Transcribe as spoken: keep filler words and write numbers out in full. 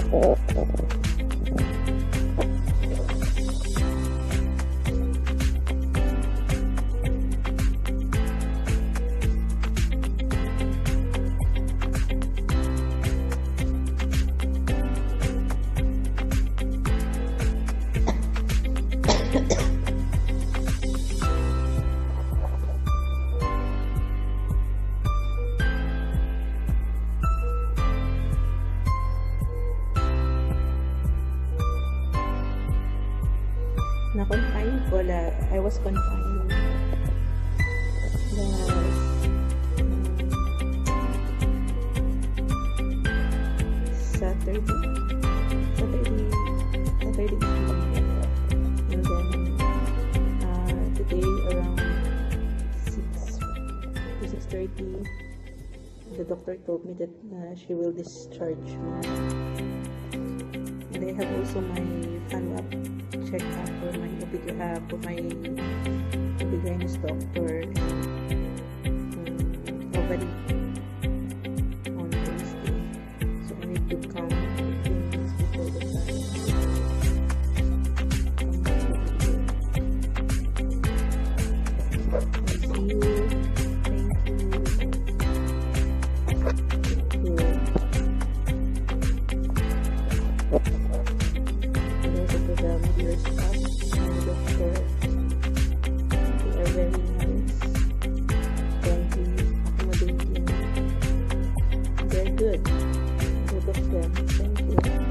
Na-confine ko la, I was confined last um, Saturday, Saturday, Saturday evening, and then uh, today around six to six thirty, the doctor told me that uh, she will discharge me. And I have also my follow-up check-up for my uh, for my O B G Y N doctor and um, ovary on Wednesday. So I need to come fifteen minutes before the time. I see you. Thank you. Thank you. And also for the medical staff and the doctor. They are very nice, friendly, accommodating. They're good. Both of them. Thank you.